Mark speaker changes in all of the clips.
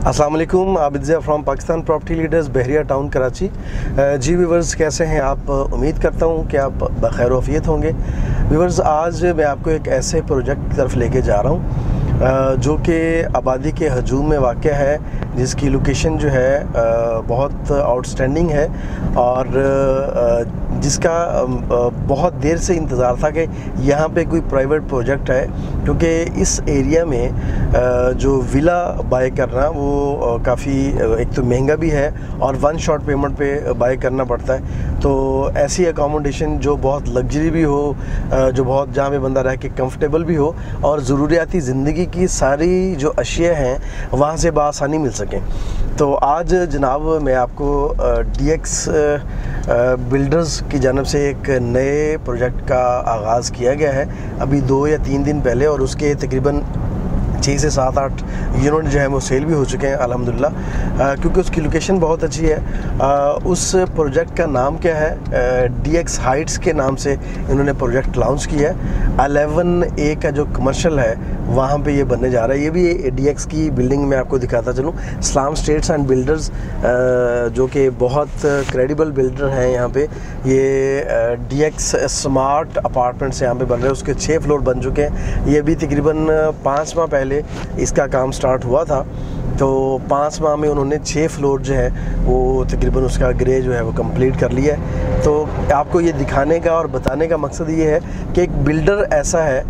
Speaker 1: अस्सलाम वालेकुम, Abid Zia from Pakistan property leaders Bahria town Karachi. जी व्यूवर्स, कैसे हैं आप? उम्मीद करता हूं कि आप बखैर वफ़ियत होंगे। व्यूवर्स, आज मैं आपको एक ऐसे प्रोजेक्ट की तरफ लेके जा रहा हूं जो कि आबादी के हजूम में वाक़ है, जिसकी लोकेशन जो है बहुत आउटस्टैंडिंग है और जिसका बहुत देर से इंतज़ार था कि यहाँ पे कोई प्राइवेट प्रोजेक्ट है, क्योंकि इस एरिया में जो विला बाय करना वो काफ़ी एक तो महंगा भी है और वन शॉट पेमेंट पे बाय करना पड़ता है। तो ऐसी अकोमोडेशन जो बहुत लग्जरी भी हो, जो बहुत जहाँ पे बंदा रह के कंफर्टेबल भी हो और ज़रूरियाती ज़िंदगी की सारी जो अशिया हैं वहाँ से बआसानी मिल सकें। तो आज जनाब मैं आपको DX बिल्डर्स की जानब से एक नए प्रोजेक्ट का आगाज़ किया गया है अभी 2 या 3 दिन पहले, और उसके तकरीबन 6 से 7-8 यूनिट जो है वो सेल भी हो चुके हैं अल्हम्दुलिल्लाह, क्योंकि उसकी लोकेशन बहुत अच्छी है। उस प्रोजेक्ट का नाम क्या है? DX हाइट्स के नाम से इन्होंने प्रोजेक्ट लॉन्च किया है। 11A का जो कमर्शियल है वहाँ पे ये बनने जा रहा है। ये भी DX की बिल्डिंग में आपको दिखाता चलूँ। इस्लाम स्टेट्स एंड बिल्डर्स जो कि बहुत क्रेडिबल बिल्डर हैं यहाँ पे, ये DX स्मार्ट अपार्टमेंट्स यहाँ पे बन रहे हैं। उसके 6 फ्लोर बन चुके हैं। ये भी तकरीबन 5 माह पहले इसका काम स्टार्ट हुआ था, तो 5 माह में उन्होंने 6 फ्लोर जो है वो तकरीबन उसका ग्रे जो है वो कंप्लीट कर लिया है। तो आपको ये दिखाने का और बताने का मकसद ये है कि एक बिल्डर ऐसा है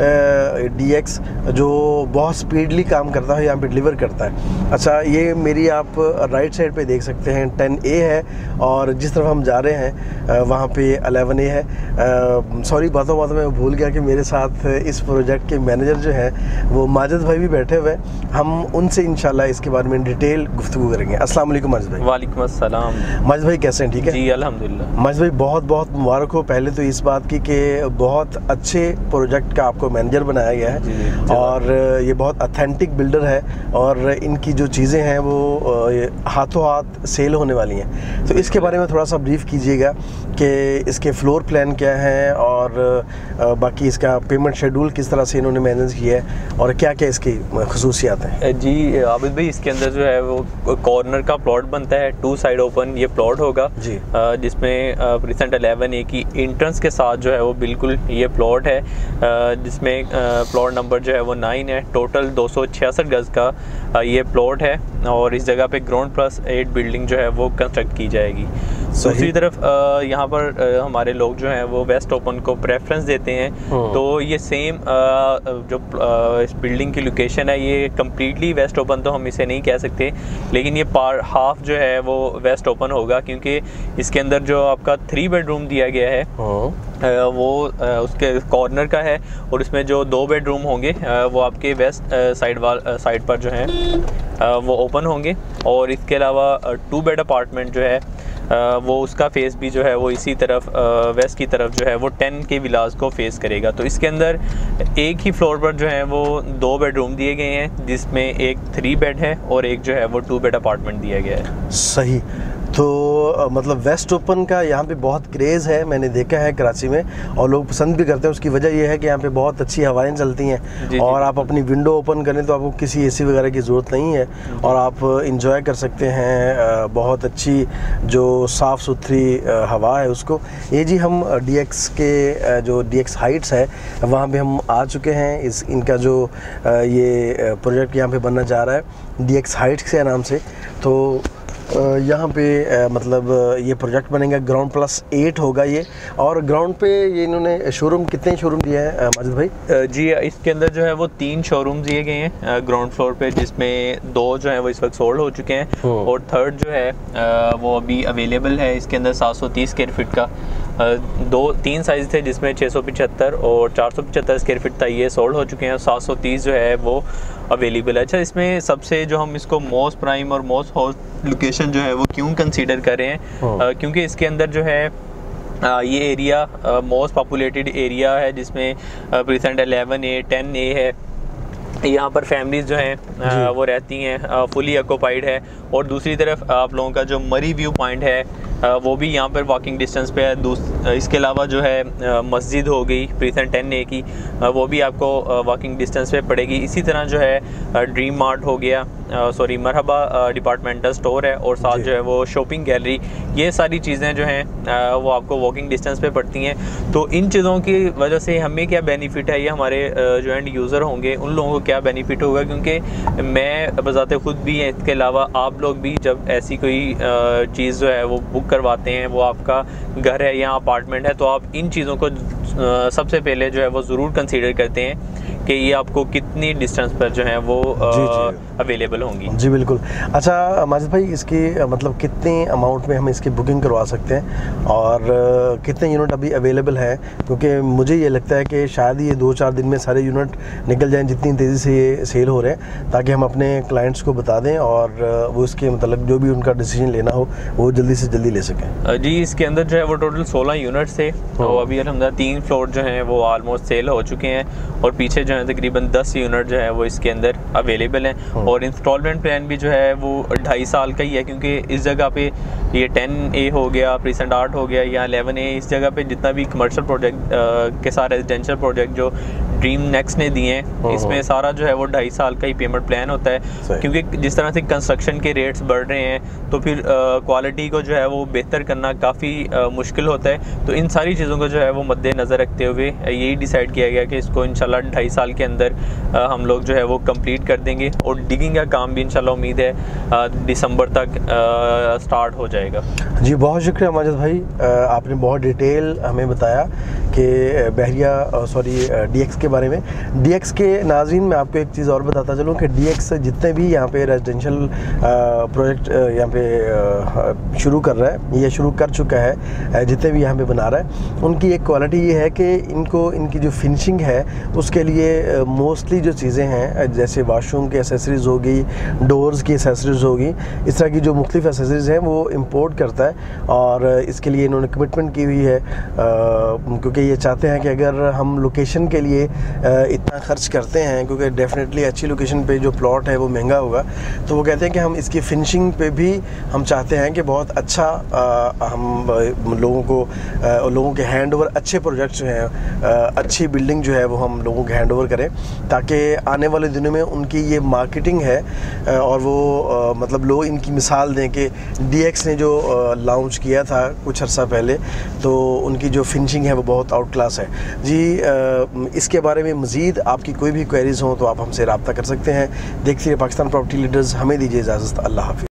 Speaker 1: DX जो बहुत स्पीडली काम करता है, यहाँ पे डिलीवर करता है। अच्छा, ये मेरी आप राइट साइड पे देख सकते हैं 10A है, और जिस तरफ हम जा रहे हैं वहाँ पे 11A है। सॉरी, बातों मैं भूल गया कि मेरे साथ इस प्रोजेक्ट के मैनेजर जो है वो माजिद भाई भी बैठे हुए हैं। हम उनसे इंशाल्लाह इसके बारे में डिटेल गुफ्तगू करेंगे। अस्सलाम वालेकुम माजिद भाई।
Speaker 2: वालेकुम अस्सलाम।
Speaker 1: माजिद भाई कैसे हैं? ठीक है
Speaker 2: जी अल्हम्दुलिल्लाह।
Speaker 1: माजिद भाई, बहुत बहुत मुबारक हो पहले तो इस बात की कि बहुत अच्छे प्रोजेक्ट का आपको मैनेजर बनाया गया है, और ये बहुत ऑथेंटिक बिल्डर है और इनकी जो चीज़ें हैं वो हाथों हाथ सेल होने वाली हैं। तो इसके बारे में थोड़ा सा ब्रीफ कीजिएगा कि इसके फ्लोर प्लान क्या है और बाकी इसका पेमेंट शेड्यूल किस तरह से इन्होंने मैनेज किया है और क्या क्या इसकी खुसूसियात हैं।
Speaker 2: जी आबिद भाई, इसके अंदर जो है वो कॉर्नर का प्लॉट बनता है, 2 साइड ओपन ये प्लॉट होगा जी, जिसमें रिसेंट 11A की एंट्रेंस के साथ जो है वो बिल्कुल ये प्लॉट है, जिसमें प्लॉट नंबर जो है वो 9 है। टोटल 266 गज का ये प्लॉट है और इस जगह पे ग्राउंड प्लस 8 बिल्डिंग जो है वो कंस्ट्रक्ट की जाएगी। दूसरी तरफ यहाँ पर हमारे लोग जो हैं वो वेस्ट ओपन को प्रेफरेंस देते हैं, तो ये सेम जो इस बिल्डिंग की लोकेशन है ये कम्प्लीटली वेस्ट ओपन तो हम इसे नहीं कह सकते, लेकिन ये हाफ जो है वो वेस्ट ओपन होगा, क्योंकि इसके अंदर जो आपका 3 बेडरूम दिया गया है वो उसके कॉर्नर का है, और इसमें जो 2 बेडरूम होंगे वो आपके वेस्ट साइड पर जो है वो ओपन होंगे, और इसके अलावा 2 बेड अपार्टमेंट जो है वो उसका फेस भी जो है वो इसी तरफ वेस्ट की तरफ जो है वो 10 के विलास को फेस करेगा। तो इसके अंदर एक ही फ्लोर पर जो है वो 2 बेडरूम दिए गए हैं, जिसमें एक 3 बेड है और एक जो है वो 2 बेड अपार्टमेंट दिया गया है।
Speaker 1: सही। तो मतलब वेस्ट ओपन का यहाँ पे बहुत क्रेज़ है, मैंने देखा है कराची में, और लोग पसंद भी करते हैं। उसकी वजह यह है कि यहाँ पे बहुत अच्छी हवाएं चलती हैं और आप अपनी विंडो ओपन करें तो आपको किसी AC वगैरह की ज़रूरत नहीं है और आप इंजॉय कर सकते हैं बहुत अच्छी जो साफ़ सुथरी हवा है उसको। ये जी हम DX के जो DX हाइट्स है वहाँ पे हम आ चुके हैं। इनका जो ये प्रोजेक्ट यहाँ पे बनना जा रहा है DX हाइट्स के नाम से। तो यहाँ पे मतलब ये प्रोजेक्ट बनेगा, ग्राउंड प्लस 8 होगा ये, और ग्राउंड पे ये इन्होंने शोरूम, कितने शोरूम दिया है माजिद भाई?
Speaker 2: जी इसके अंदर जो है वो 3 शोरूम दिए गए हैं ग्राउंड फ्लोर पे, जिसमें 2 जो है वो इस वक्त सोल्ड हो चुके हैं और थर्ड जो है वो अभी अवेलेबल है। इसके अंदर 730 स्क्वायर फीट का 3 साइज़ थे, जिसमें 675 और 475 स्क्वायर फीट था, ये सोल्ड हो चुके हैं। 730 जो है वो अवेलेबल है। अच्छा, इसमें सबसे जो हम इसको मोस्ट प्राइम और मोस्ट हॉट लोकेशन जो है वो क्यों कंसीडर कर रहे हैं, क्योंकि इसके अंदर जो है ये एरिया मोस्ट पॉपुलेटेड एरिया है, जिसमें प्रेजेंट 11A 10A है। यहाँ पर फैमिलीज जो हैं वो रहती हैं, फुली ऑक्यूपाइड है। और दूसरी तरफ आप लोगों का जो मरी व्यू पॉइंट है वो भी यहाँ पर वॉकिंग डिस्टेंस पे है। इसके अलावा जो है मस्जिद हो गई प्रीसेंट 10A की, वो भी आपको वॉकिंग डिस्टेंस पे पड़ेगी। इसी तरह जो है ड्रीम मार्ट हो गया, सॉरी मरहबा डिपार्टमेंटल स्टोर है, और साथ जो है वो शॉपिंग गैलरी, ये सारी चीज़ें जो हैं वो आपको वॉकिंग डिस्टेंस पे पड़ती हैं। तो इन चीज़ों की वजह से हमें क्या बेनिफिट है, ये हमारे जो एंड यूज़र होंगे उन लोगों को क्या बेनिफिट होगा, क्योंकि मैं बजाते खुद भी हैं, इसके अलावा आप लोग भी जब ऐसी कोई चीज़ जो है वो बुक करवाते हैं, वो आपका घर है या अपार्टमेंट है, तो आप इन चीज़ों को सबसे पहले जो है वो ज़रूर कंसीडर करते हैं कि ये आपको कितनी डिस्टेंस पर जो है वो अवेलेबल होंगी।
Speaker 1: जी बिल्कुल। अच्छा माजिद भाई, इसकी मतलब कितने अमाउंट में हम इसकी बुकिंग करवा सकते हैं और कितने यूनिट अभी अवेलेबल हैं, क्योंकि मुझे ये लगता है कि शायद ये 2-4 दिन में सारे यूनिट निकल जाएं जितनी तेज़ी से ये सेल हो रहे हैं, ताकि हम अपने क्लाइंट्स को बता दें और वो इसके मतलब जो भी उनका डिसीजन लेना हो वो जल्दी से जल्दी ले सकें।
Speaker 2: जी, इसके अंदर जो है वो टोटल 16 यूनिट्स थे, तो अभी अलहमदुलिल्लाह 3 फ्लोर जो हैं वो ऑलमोस्ट सेल हो चुके हैं, और पीछे जो है तकरीबन 10 यूनिट जो है वो इसके अंदर अवेलेबल हैं। और इंस्टॉलमेंट प्लान भी जो है वो 2.5 साल का ही है, क्योंकि इस जगह पे ये 10A हो गया, प्रीसेंट 8 हो गया या 11A, इस जगह पे जितना भी कमर्शियल प्रोजेक्ट के साथ रेजिडेंशियल प्रोजेक्ट जो ड्रीम नेक्स्ट ने दिए हैं, इसमें सारा जो है वो 2.5 साल का ही पेमेंट प्लान होता है, क्योंकि जिस तरह से कंस्ट्रक्शन के रेट्स बढ़ रहे हैं तो फिर क्वालिटी को जो है वो बेहतर करना काफ़ी मुश्किल होता है। तो इन सारी चीज़ों को जो है वो मद्देनज़र रखते हुए यही डिसाइड किया गया कि इसको इंशाल्लाह 2.5 साल के अंदर हम लोग जो है वो कंप्लीट कर देंगे, और डिगिंग का काम भी इंशाल्लाह उम्मीद है दिसंबर तक स्टार्ट हो जाएगा।
Speaker 1: जी बहुत शुक्रिया माजिद भाई, आपने बहुत डिटेल हमें बताया कि बहरिया सॉरी DX के बारे में। DX के नाज़रीन, मैं आपको एक चीज़ और बताता चलूँ कि DX जितने भी यहाँ पे रेजिडेंशियल प्रोजेक्ट यहाँ पे शुरू कर रहा है या शुरू कर चुका है, जितने भी यहाँ पे बना रहा है, उनकी एक क्वालिटी ये है कि इनकी जो फिनिशिंग है उसके लिए मोस्टली जो चीज़ें हैं जैसे वाशरूम की एसेसरीज़ होगी, डोर्स की एसेसरीज़ होगी, इस तरह की जो मुख्तलिफ एसेसरीज़ हैं वो इम्पोर्ट करता है, और इसके लिए इन्होंने कमिटमेंट की हुई है, क्योंकि ये चाहते हैं कि अगर हम लोकेशन के लिए इतना खर्च करते हैं, क्योंकि डेफिनेटली अच्छी लोकेशन पे जो प्लॉट है वो महंगा होगा, तो वो कहते हैं कि हम इसकी फिनिशिंग पे भी हम चाहते हैं कि बहुत अच्छा हम लोगों के हैंड ओवर अच्छे प्रोजेक्ट्स जो हैं, अच्छी बिल्डिंग जो है वो हम लोगों के हैंड ओवर करें, ताकि आने वाले दिनों में उनकी ये मार्केटिंग है और वो मतलब लोग इनकी मिसाल दें कि DX ने जो लॉन्च किया था कुछ अर्सा पहले, तो उनकी जो फिनिशिंग है वो बहुत आउट क्लास है। जी इसके बारे में मज़ीद आपकी कोई भी क्वेरीज़ हों तो आप हमसे रब्ता कर सकते हैं। देखते रहिए पाकिस्तान प्रॉपर्टी लीडर्स, हमें दीजिए इजाज़त। अल्लाह हाफ़िज़।